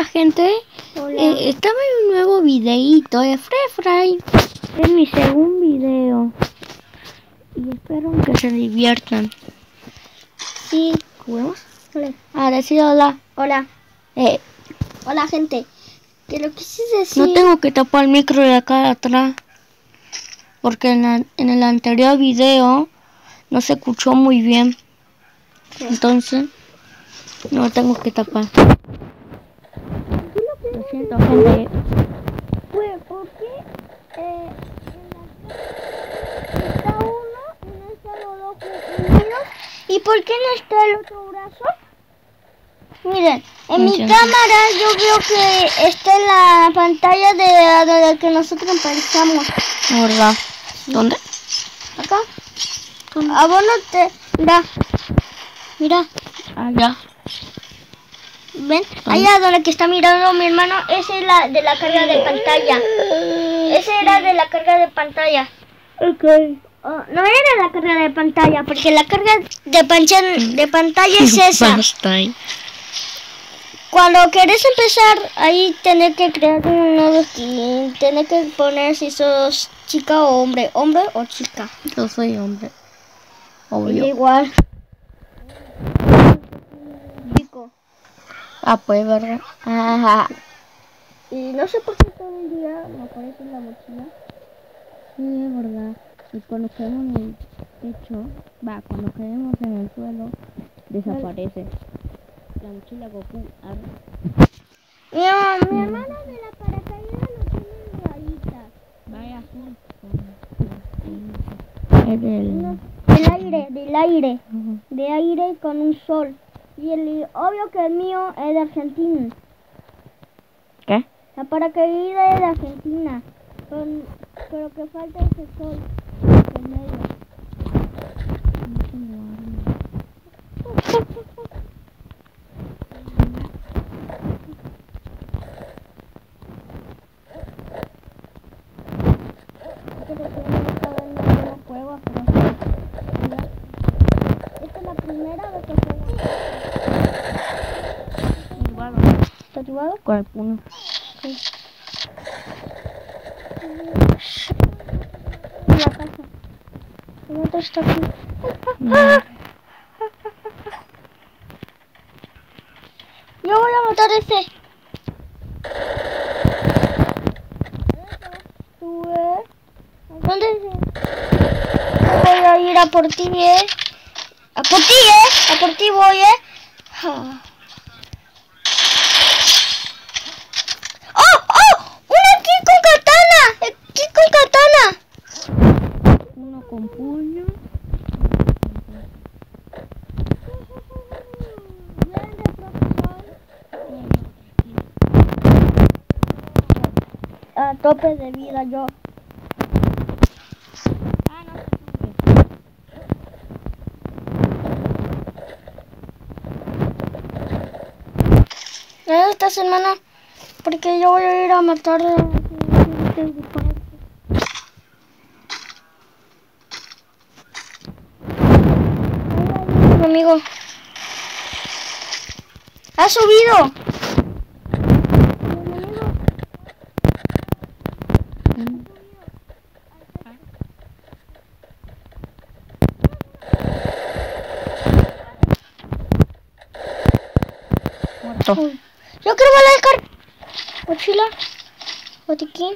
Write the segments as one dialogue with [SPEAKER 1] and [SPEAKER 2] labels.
[SPEAKER 1] Hola gente,
[SPEAKER 2] Hola.
[SPEAKER 1] estaba en un nuevo videito de Free. Es mi segundo video y espero que se diviertan.
[SPEAKER 2] Sí.
[SPEAKER 1] ¿Juguemos?
[SPEAKER 2] Hola.
[SPEAKER 1] Ahora sí, hola.
[SPEAKER 2] Hola. Hola, gente. ¿Qué lo quise decir?
[SPEAKER 1] No tengo que tapar el micro de acá atrás porque en el anterior video no se escuchó muy bien.
[SPEAKER 2] Sí.
[SPEAKER 1] Entonces no tengo que tapar. Lo siento, gente.
[SPEAKER 2] Pues, ¿por qué está uno y no está los dos unidos? ¿Y por qué no está el otro brazo? Miren, en mi cámara yo veo que está en la pantalla de la que nosotros empezamos.
[SPEAKER 1] ¿Verdad? ¿Dónde?
[SPEAKER 2] Acá. A vos no te... Mira.
[SPEAKER 1] Allá.
[SPEAKER 2] ¿Ven? Allá donde que está mirando mi hermano, esa es la de la carga de pantalla. Ese era de la carga de pantalla.
[SPEAKER 1] Ok.
[SPEAKER 2] No era la carga de pantalla, porque la carga de pantalla es esa. Cuando querés empezar, ahí tenés que crear un nuevo skin. Tenés que poner si sos chica o hombre o chica.
[SPEAKER 1] Yo soy hombre.
[SPEAKER 2] Yo
[SPEAKER 1] Obvio.
[SPEAKER 2] igual. Chico.
[SPEAKER 1] Ah, pues, ¿verdad? Ajá.
[SPEAKER 2] Y no sé por qué todo el día me aparece en la mochila.
[SPEAKER 1] Sí, es verdad. Y cuando quedemos en el techo, cuando quedemos en el suelo, desaparece. La mochila Goku.
[SPEAKER 2] Mi hermano de la paracaídas no tiene rayitas.
[SPEAKER 1] Vaya así.
[SPEAKER 2] Del aire. De aire con un sol. Y obvio que el mío es de Argentina.
[SPEAKER 1] ¿Qué?
[SPEAKER 2] La paracaídas es de Argentina. Pero que falta ese sol en medio. Esta es la primera vez que juego. ¿Estás jugado?
[SPEAKER 1] Con el puño.
[SPEAKER 2] Sí. En la casa. El otro está aquí. Yo voy a matar a ese. ¿Dónde es? Voy a ir a por ti, A por ti, A por ti voy, ¡Oh! ¡Uno aquí con katana! ¡Aquí con katana!
[SPEAKER 1] Uno con puño.
[SPEAKER 2] A tope de vida yo. ¿Dónde estás, hermana? Porque yo voy a ir a matar a... Amigo. ¡Ha subido!
[SPEAKER 1] Muerto.
[SPEAKER 2] Yo quiero bala de mochila. Botiquín.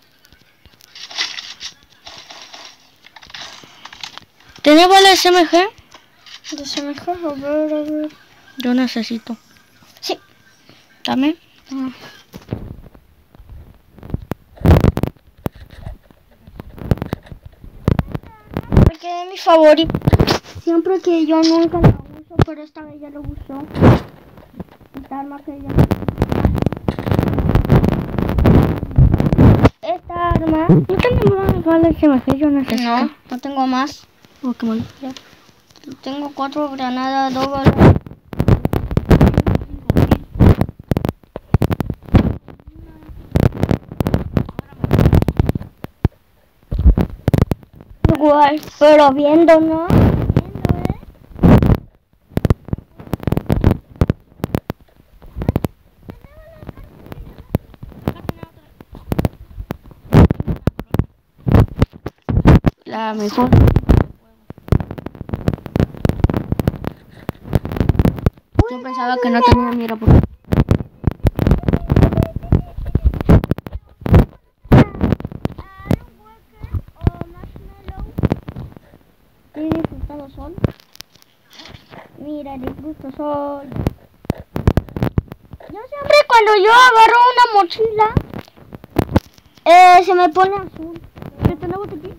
[SPEAKER 1] ¿Tenés bala de SMG?
[SPEAKER 2] De SMG, a ver.
[SPEAKER 1] Yo necesito.
[SPEAKER 2] Sí.
[SPEAKER 1] ¿Dame?
[SPEAKER 2] Porque es mi favorito. Siempre que yo nunca la uso, pero esta vez ya lo usó. Esta arma que ya... Esta arma...
[SPEAKER 1] ¿No tengo más bala de SMG? Yo necesito.
[SPEAKER 2] No tengo más.
[SPEAKER 1] Oh, qué mal.
[SPEAKER 2] Ya. Tengo 4 granadas, 2 balas. Igual, pero viendo, ¿no?
[SPEAKER 1] está mejor. Yo pensaba que no tenía mira por
[SPEAKER 2] ¿He disfrutado sol? Mira, disfruto sol. Yo siempre cuando yo agarro una mochila, se me pone azul. ¿Qué tenemos aquí?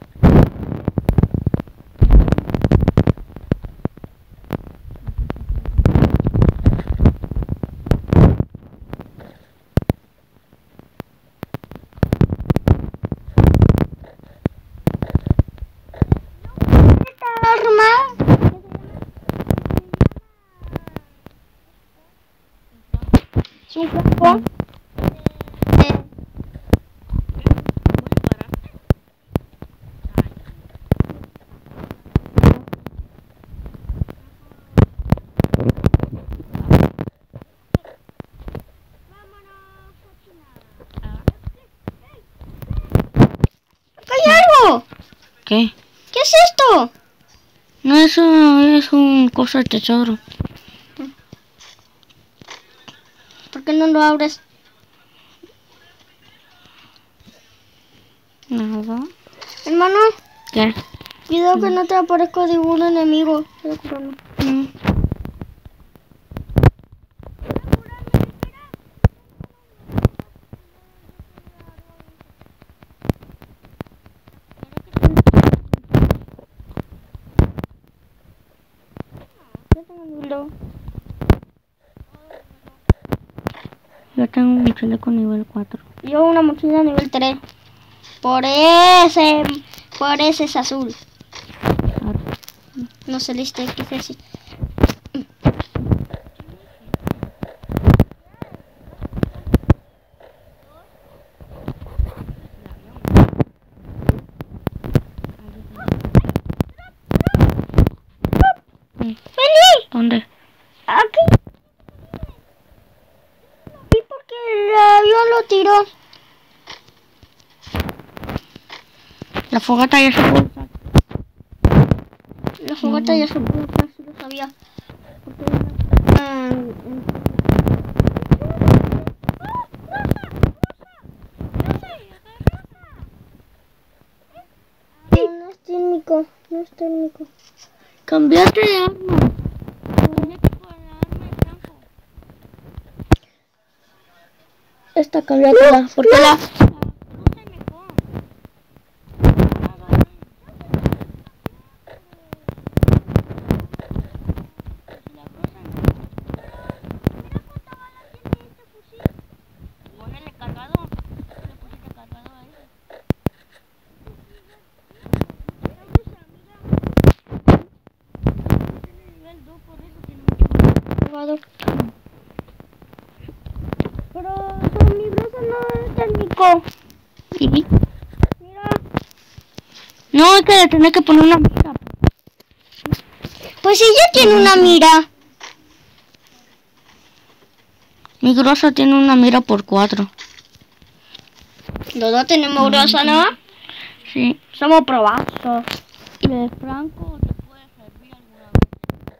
[SPEAKER 2] Es un flanco. ¡Acá hay algo!
[SPEAKER 1] ¿Qué?
[SPEAKER 2] ¿Qué es esto?
[SPEAKER 1] No, eso es un cosa de tesoro.
[SPEAKER 2] ¿Por qué no lo abres?
[SPEAKER 1] Nada.
[SPEAKER 2] Hermano,
[SPEAKER 1] ¿Qué?
[SPEAKER 2] cuidado que no te aparezca ningún enemigo.
[SPEAKER 1] Mm. Yo tengo un chaleco nivel 4.
[SPEAKER 2] Yo una mochila nivel 3. Por ese es azul. No sé listo qué es decir. ¡Vení!
[SPEAKER 1] ¿Dónde?
[SPEAKER 2] Aquí. ¿Y por qué el avión lo tiró?
[SPEAKER 1] La fogata ya se puede usar.
[SPEAKER 2] La fogata ya se pudo usar, si lo sabía. Porque no es térmico, no es térmico.
[SPEAKER 1] Cambiate de arma.
[SPEAKER 2] Esta cambiátela, porque la...
[SPEAKER 1] Ponele cargador. Le pusiste cargador ahí. Nivel 2, por eso tiene mucho
[SPEAKER 2] Cargador. Pero mi brazo no es térmico.
[SPEAKER 1] Sí.
[SPEAKER 2] Mira.
[SPEAKER 1] No, es que le tenés que poner una mira.
[SPEAKER 2] Pues si ya tiene una mira.
[SPEAKER 1] Mi grosa tiene una mira por 4.
[SPEAKER 2] Los dos tenemos grosa, ¿no?
[SPEAKER 1] Sí.
[SPEAKER 2] Somos probazos.
[SPEAKER 1] ¿Y de Franco te puede servir alguna vez?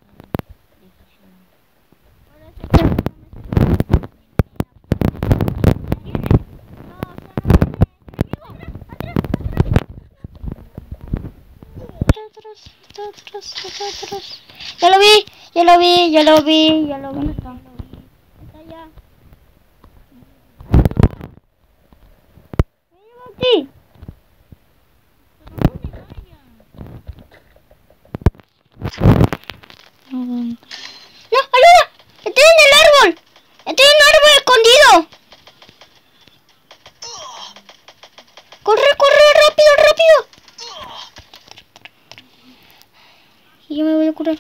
[SPEAKER 2] Atrás. Ya lo vi.
[SPEAKER 1] ¿Dónde está?
[SPEAKER 2] Está allá. Me llevo aquí.
[SPEAKER 1] ¿Dónde?
[SPEAKER 2] No, ayuda. Estoy en el árbol. Estoy en un árbol escondido. Corre, rápido. Y yo me voy a curar.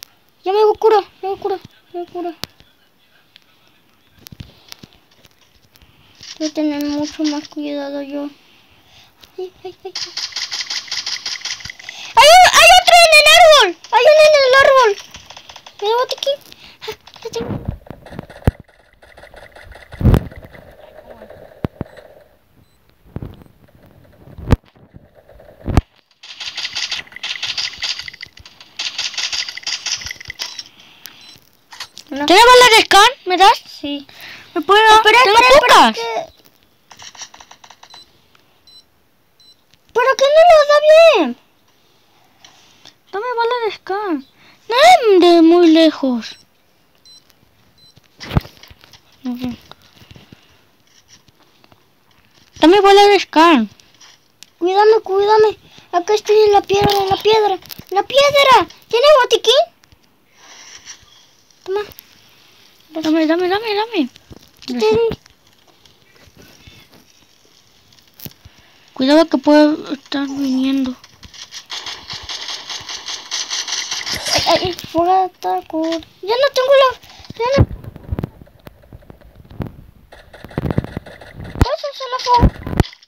[SPEAKER 2] Voy a tener mucho más cuidado yo. Ay. ¡Hay otro en el árbol! ¡Hay uno en el árbol! Me llevo aquí. Ya tengo.
[SPEAKER 1] ¿Tienes bala de scan? ¿Me das?
[SPEAKER 2] Sí.
[SPEAKER 1] ¿Me puedo?
[SPEAKER 2] Espera,
[SPEAKER 1] Tengo
[SPEAKER 2] espera,
[SPEAKER 1] pocas.
[SPEAKER 2] ¿Pero qué no lo da bien?
[SPEAKER 1] Dame bala de scan. No es de muy lejos. Okay. Dame bala de scan.
[SPEAKER 2] Cuídame, cuídame. Acá estoy en la piedra, en la piedra. ¡La piedra! ¿Tiene botiquín? Toma.
[SPEAKER 1] Dame.
[SPEAKER 2] Gracias.
[SPEAKER 1] Cuidado que puedo estar viniendo.
[SPEAKER 2] Ay, fuera de taco. Ya no tengo la... Ya no... Eso se la fue.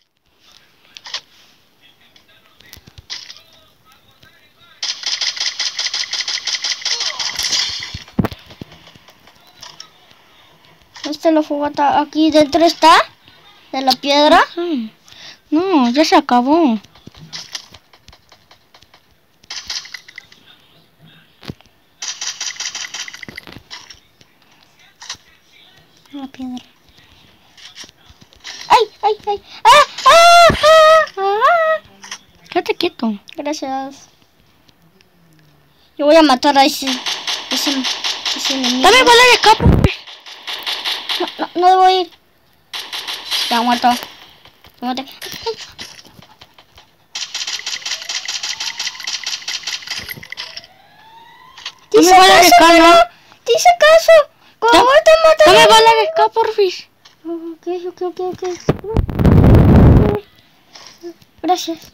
[SPEAKER 2] La fogata aquí dentro está de la piedra.
[SPEAKER 1] Sí. No, ya se acabó.
[SPEAKER 2] La piedra. ¡Ay! ¡Ah!
[SPEAKER 1] Quédate quieto.
[SPEAKER 2] Gracias. Yo voy a matar a ese enemigo.
[SPEAKER 1] Dame bala de escape.
[SPEAKER 2] No debo ir. Ya muerto. Me maté.
[SPEAKER 1] Dame bala de escape, ¿no?
[SPEAKER 2] Te hice caso. ¿Cómo te matas?
[SPEAKER 1] Dame bala de escape, porfis.
[SPEAKER 2] Ok. Gracias.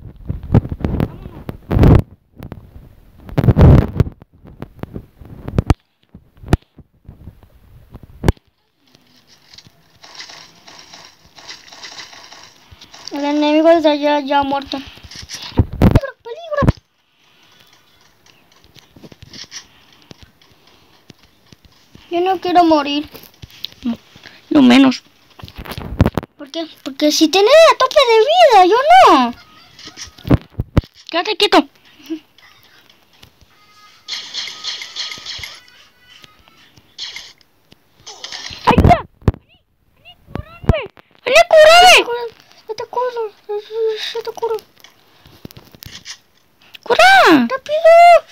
[SPEAKER 2] El enemigo de allá ya ha muerto. Peligro. Yo no quiero morir.
[SPEAKER 1] No, lo menos.
[SPEAKER 2] ¿Por qué? Porque si tenés a tope de vida, yo no.
[SPEAKER 1] Quédate quieto. ¡Ayuda! ¡Vení a curarme!
[SPEAKER 2] Yo te curo.
[SPEAKER 1] ¡Cura!
[SPEAKER 2] ¡Rápido!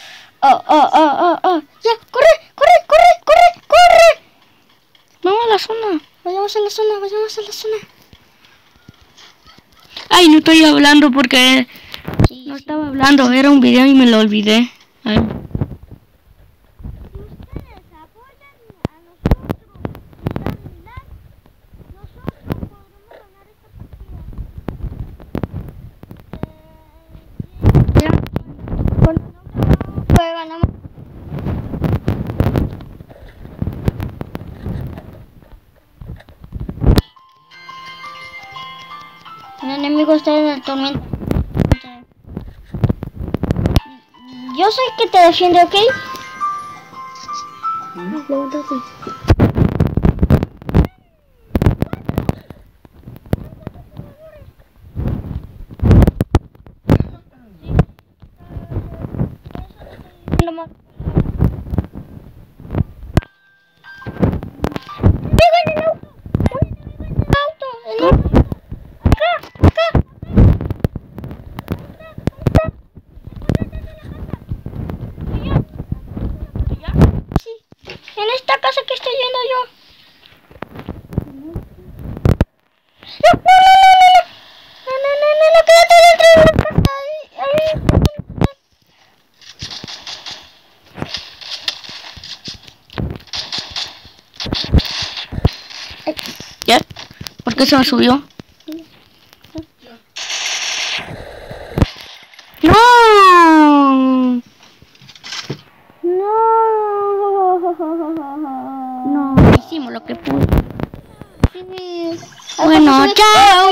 [SPEAKER 2] Ya, corre.
[SPEAKER 1] Vamos a la zona.
[SPEAKER 2] Vayamos a la zona.
[SPEAKER 1] Ay, no estoy hablando porque
[SPEAKER 2] Sí,
[SPEAKER 1] no estaba hablando. Era un video y me lo olvidé. Ay.
[SPEAKER 2] Ustedes apoyan a nosotros y dan like, nosotros podremos ganar esta partida. Con pues ganamos. El enemigo está en el tormento. Yo soy el que te defiende, ¿ok?
[SPEAKER 1] Levántate.
[SPEAKER 2] En esta casa que estoy yendo yo. No, quédate dentro de la casa.
[SPEAKER 1] ¿Ya? ¿Por qué se me subió? ¡No! No, hicimos lo que pude.
[SPEAKER 2] Sí.
[SPEAKER 1] Bueno, chao.